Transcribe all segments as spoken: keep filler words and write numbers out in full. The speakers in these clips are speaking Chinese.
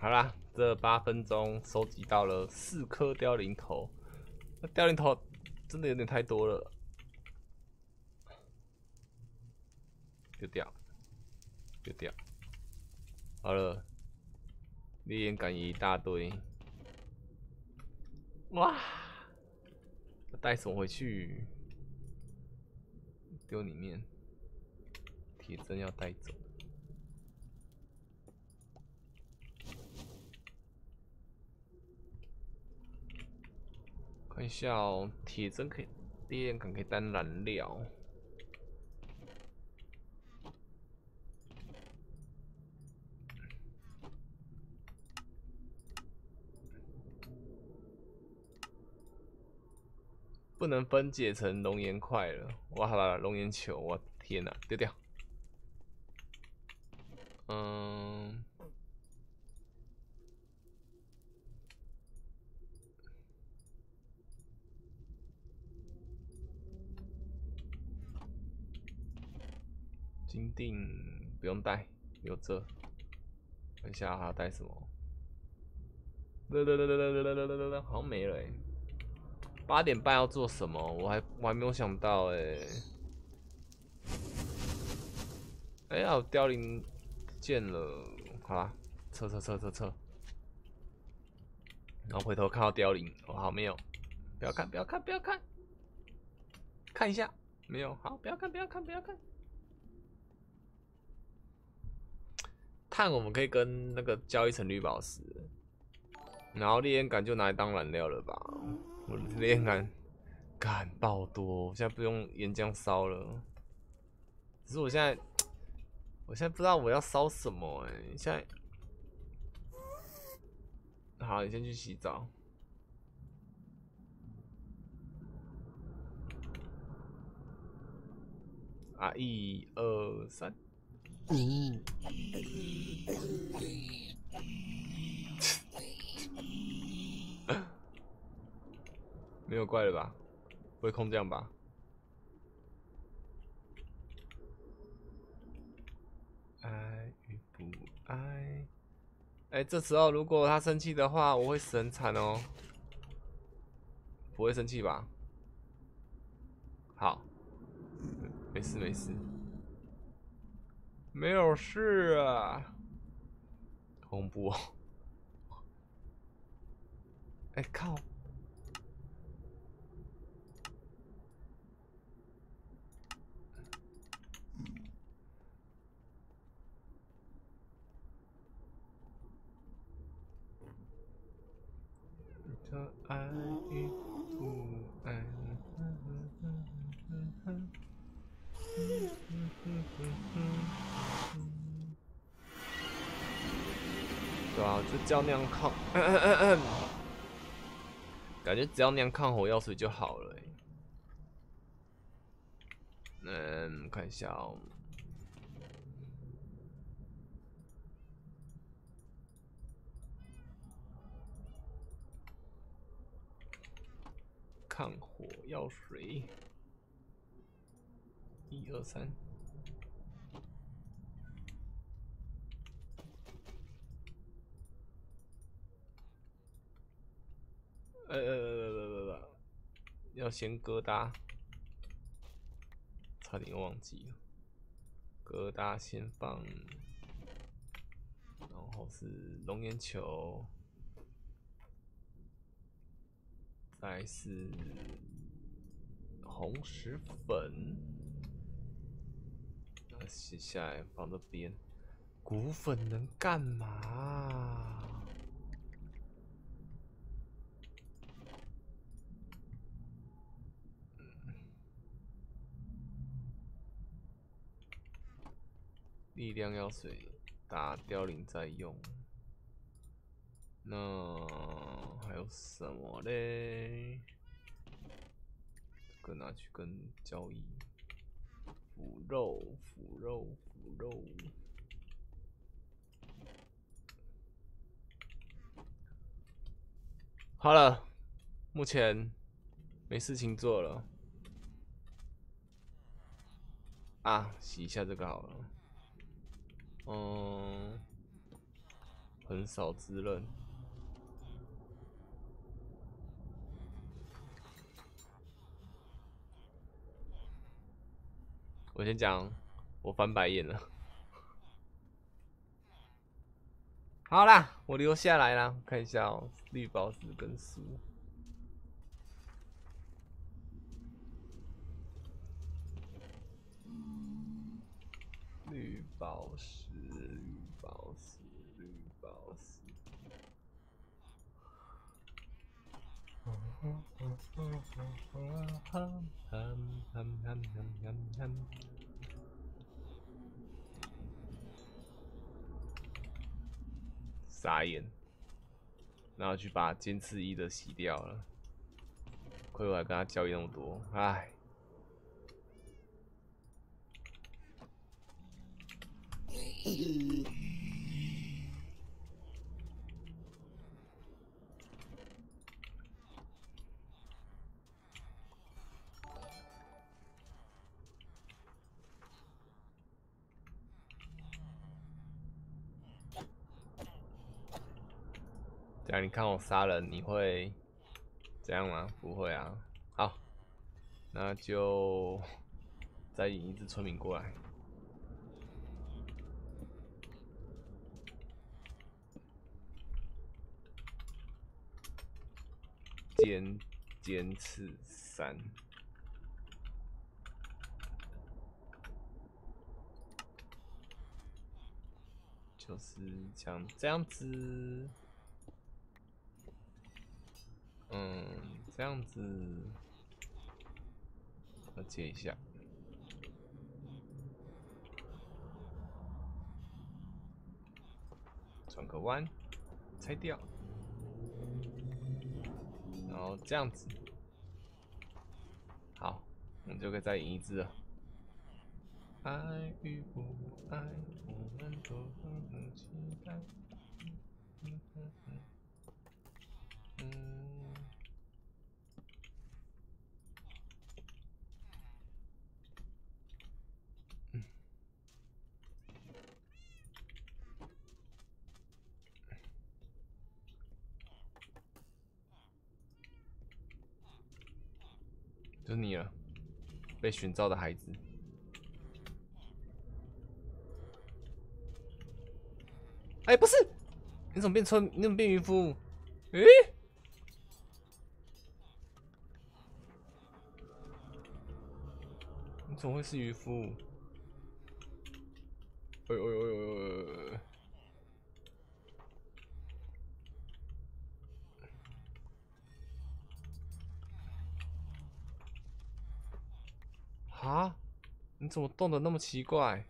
好啦，这八分钟收集到了四颗凋零头，那凋零头真的有点太多了，丢掉，丢掉。好了，烈焰感也一大堆，哇！带什么回去？丢里面，铁针要带走。看一下哦，铁针可以，烈焰感可以当燃料。不能分解成熔岩块了，哇！好了，熔岩球，我天哪，丢掉。嗯，金锭不用带，有这。看一下还要带什么？了了了了了了了了了，好像没了哎。八点半要做什么？我还我还没有想到哎。哎呀，凋零见了，好啦，撤撤撤撤撤。然后回头看到凋零，哦好没有，不要看不要看不要看，看一下没有，好不要看不要看不要看。碳我们可以跟那个交易成绿宝石，然后烈焰感就拿来当燃料了吧？我的烈焰感干爆多，我现在不用岩浆烧了。只是我现在，我现在不知道我要烧什么哎、欸，现在。好，你先去洗澡。啊，一二三。没有怪了吧？不会空降吧？爱与不爱。哎、欸，这时候如果他生气的话，我会死很惨哦。不会生气吧？好，没事没事，没有事啊。恐怖哦！哎、欸、靠！的爱与不爱。对啊，就只要那样抗，咳咳咳咳感觉只要那样抗火药水就好了、欸。嗯，看一下哦。抗火药水，一二三。呃呃呃呃呃，要先疙瘩，差点忘记了。疙瘩先放，然后是熔岩球，再是红石粉，那写下来放这边。骨粉能干嘛？力量药水打凋零再用。那还有什么嘞？这个拿去跟交易。腐肉，腐肉，腐肉。好了，目前没事情做了。啊，洗一下这个好了。嗯， 很少滋润。我先讲，我翻白眼了。好啦，我留下来啦，看一下哦、喔，绿宝石跟书。绿宝石，绿宝石，绿宝石。傻眼，然后去把尖刺一的洗掉了。亏我还跟他交易那么多，唉。这样你看我杀人，你会这样吗？不会啊。好，那就再引一只村民过来。尖尖刺三，就是像这样子，嗯，这样子，我接一下，转个弯，拆掉，然后这样子，好，我们就可以再引一只了。爱与不爱，我们都很期待。嗯嗯嗯嗯。嗯。就是你了，被寻找的孩子。哎、欸，不是，你怎么变村？你怎么变渔夫？诶、欸，你怎么会是渔夫？哎呦哎呦哎呦哎呦！哈？你怎么动得那么奇怪？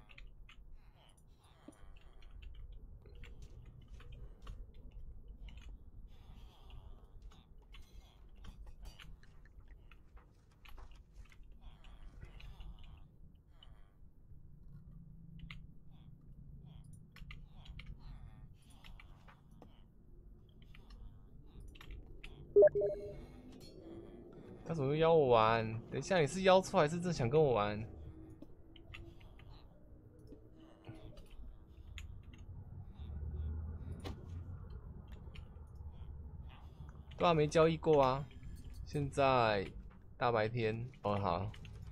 他怎么又邀我玩？等一下，你是邀错还是真想跟我玩？对啊，没交易过啊。现在大白天，哦好。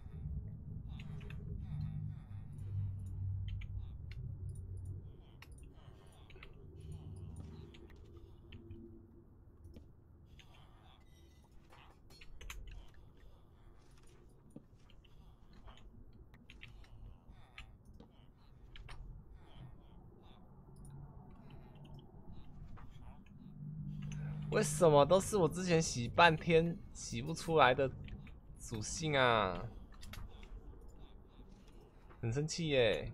为什么都是我之前洗半天洗不出来的属性啊？很生气耶！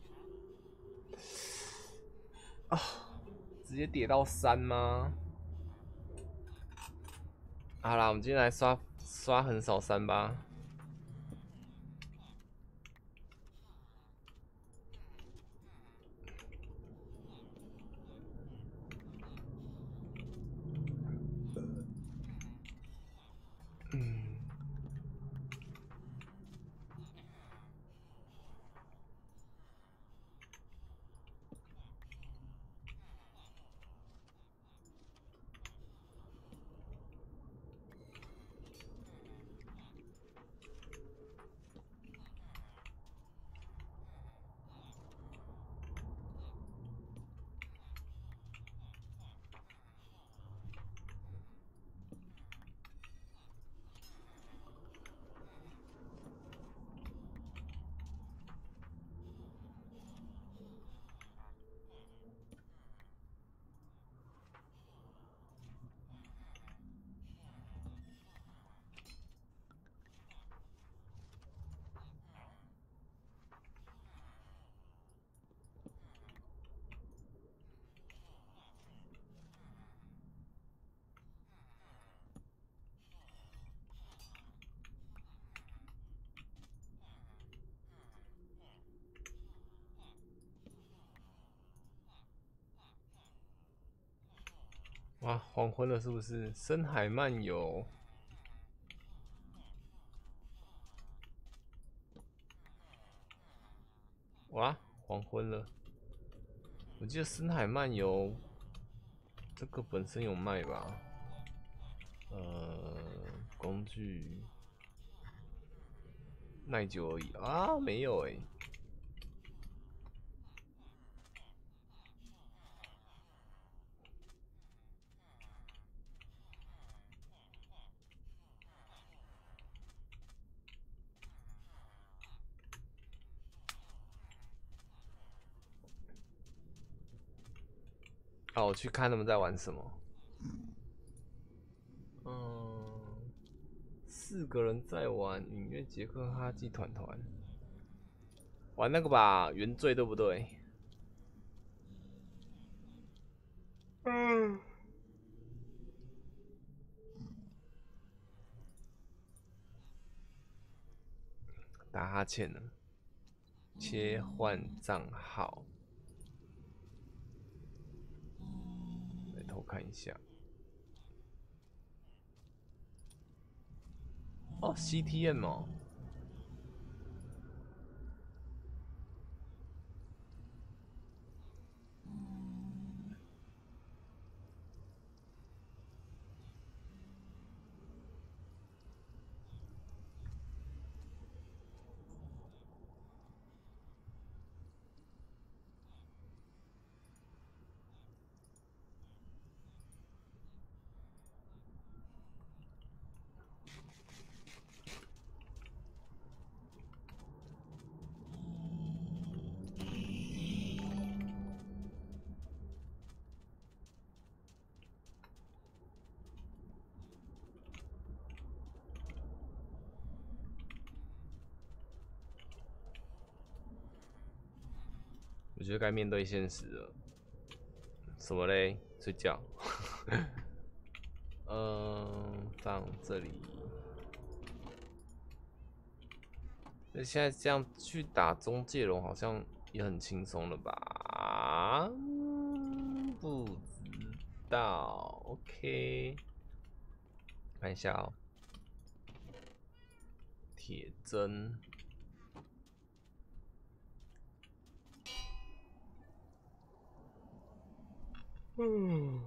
啊，直接跌到三吗？好啦，我们今天来刷刷横扫三吧。嗯。 哇，黄昏了是不是？深海漫游。哇，黄昏了。我记得深海漫游这个本身有卖吧？呃，工具耐久而已啊，没有哎、欸。哦，我去看他们在玩什么。嗯，四个人在玩影乐杰克哈基团团，玩那个吧，原罪对不对？嗯，打哈欠了。切换账号，来偷看一下。哦 ，C T M 哦。我觉得该面对现实了。什么嘞？睡觉。嗯，放这里。那现在这样去打中介龙，好像也很轻松了吧？不知道。OK， 看一下哦。铁针。嗯。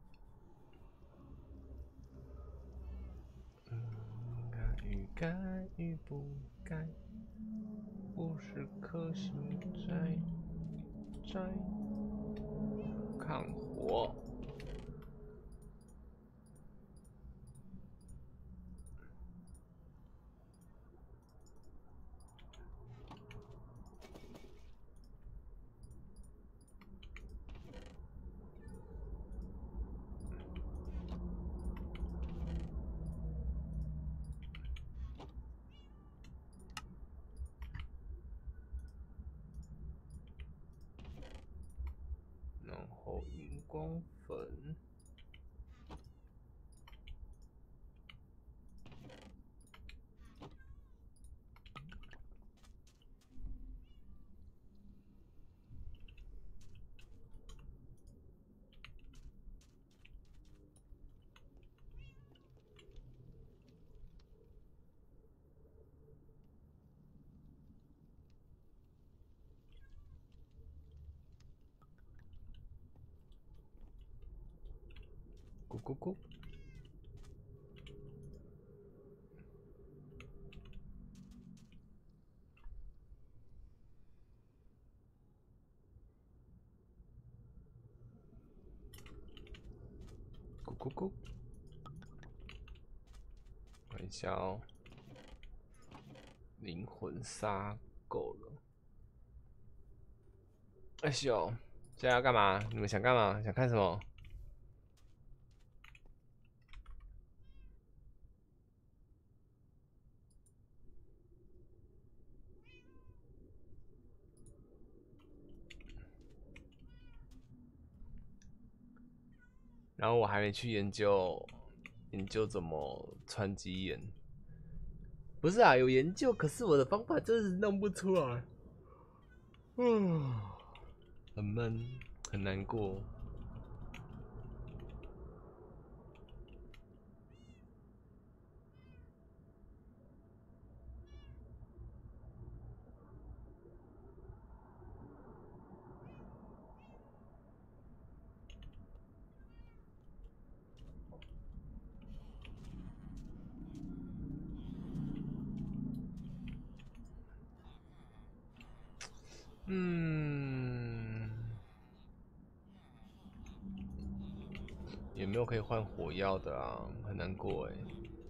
该与该与不该，不是可心摘摘。看火。然后荧光粉。咕咕咕。咕咕咕。看一下哦。灵魂杀够了。哎呦，现在要干嘛？你们想干嘛？想看什么？然后我还没去研究研究怎么穿鸡眼。不是啊，有研究，可是我的方法真是弄不出来。嗯，很闷，很难过。 嗯，也没有可以换火药的啊，很难过哎。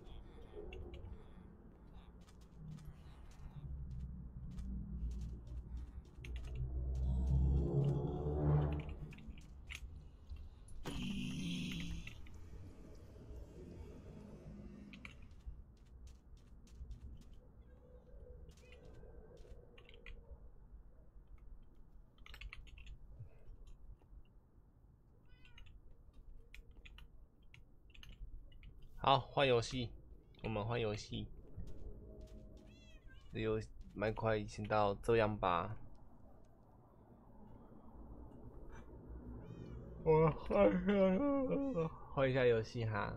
好，换游戏，我们换游戏。这游蛮快，先到这样吧。我换换一下游戏哈。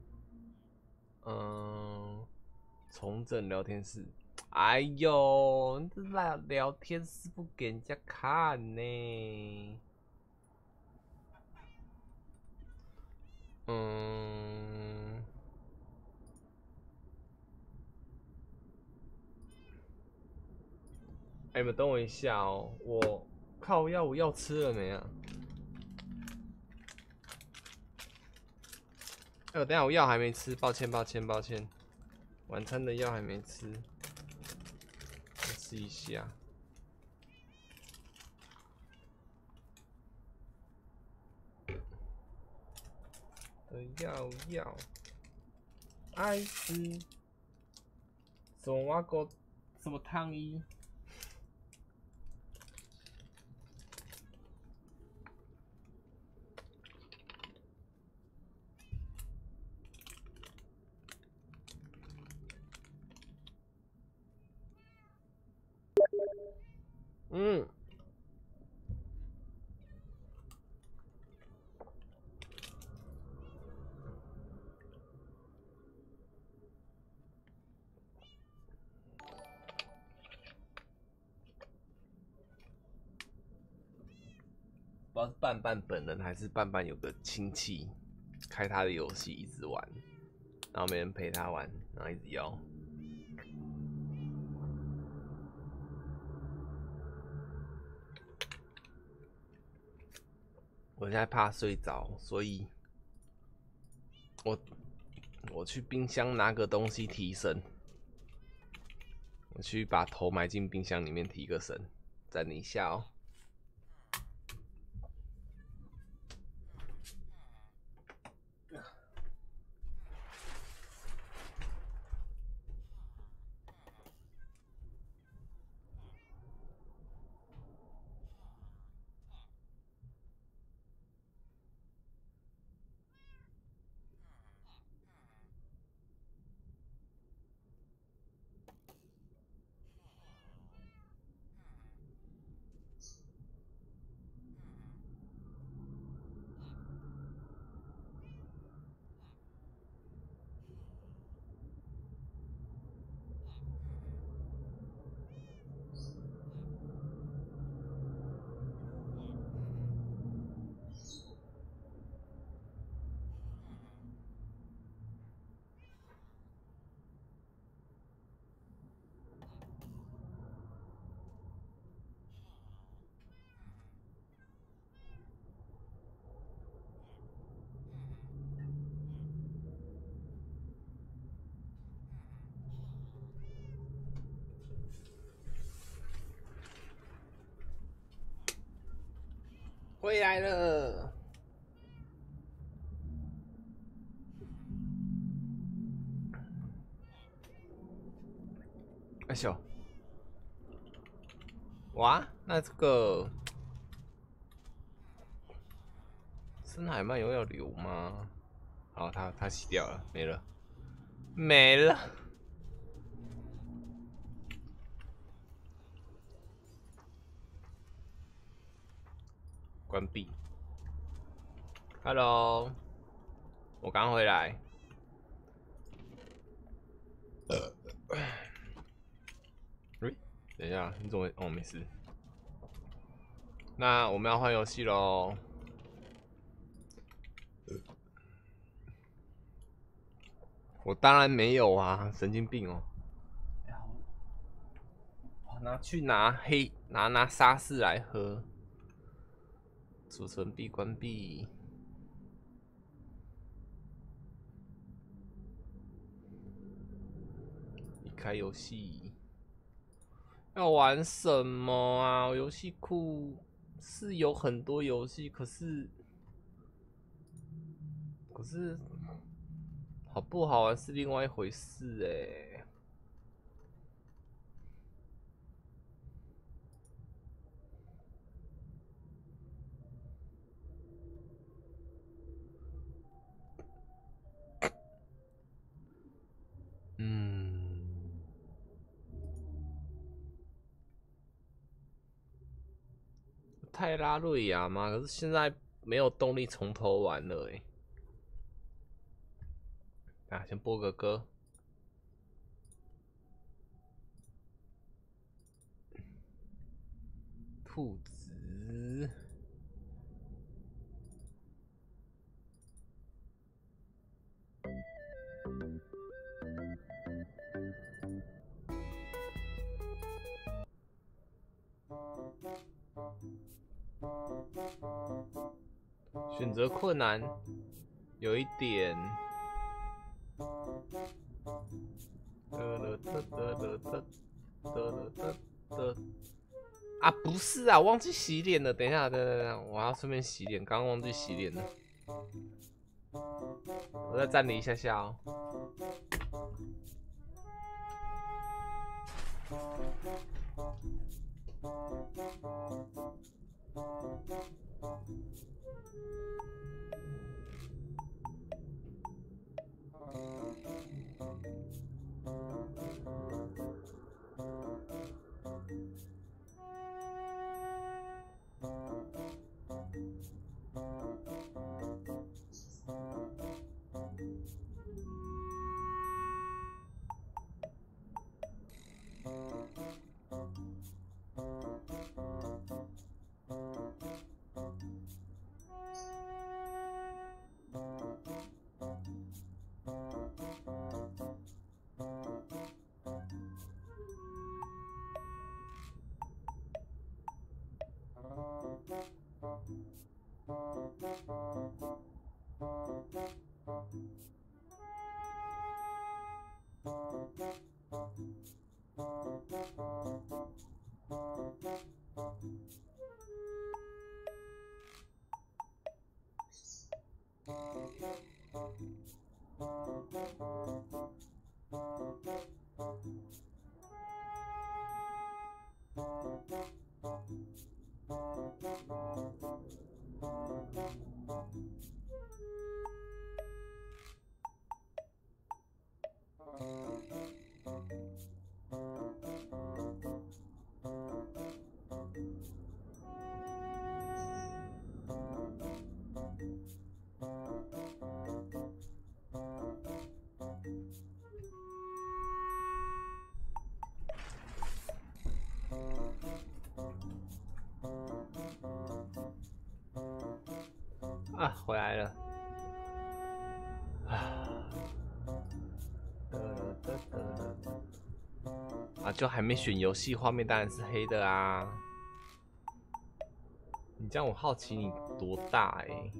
嗯，重整聊天室。哎呦，这聊聊天室不给人家看呢。嗯，哎、欸，你们等我一下哦，我靠药，我药吃了没啊？哎、欸，我等下我药还没吃，抱歉抱歉抱歉，晚餐的药还没吃，我吃一下。的药药，爱吃什么挖沟什么汤衣？嗯。不知道是半半本人还是半半有个亲戚开他的游戏一直玩，然后没人陪他玩，然后一直要。我现在怕睡着，所以我我去冰箱拿个东西提神，我去把头埋进冰箱里面提个神，等你一下哦。回来了。哎呦，哇，那这个深海漫游要留吗？好，他他洗掉了，没了，没了。关闭。Hello，我刚回来。呃，喂，等一下，你怎么？哦，没事。那我们要换游戏喽。我当然没有啊，神经病哦。 拿去拿黑拿拿沙士来喝。储存币关闭。离开游戏。要玩什么啊？游戏库是有很多游戏，可是可是好不好玩是另外一回事哎。嗯，泰拉瑞亚吗？可是现在没有动力从头玩了哎。啊，先播个歌。兔子。选择困难，有一点。啊，不是啊，忘记洗脸了。等一下，等等等，我要顺便洗脸，刚刚忘记洗脸了。我再暂停一下下哦。啊，回来了。啊，就还没选游戏画面，当然是黑的啊。你这样我好奇你多大哎、欸？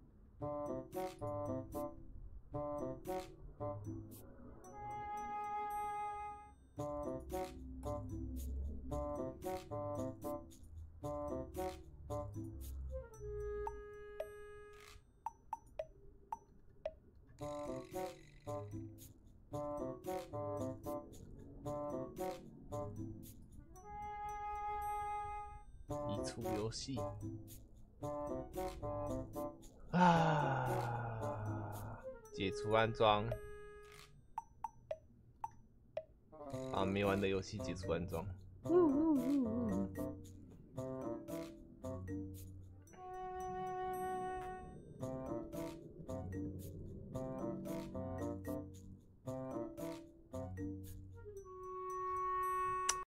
移除游戏啊！解除安装啊！没玩的游戏解除安装。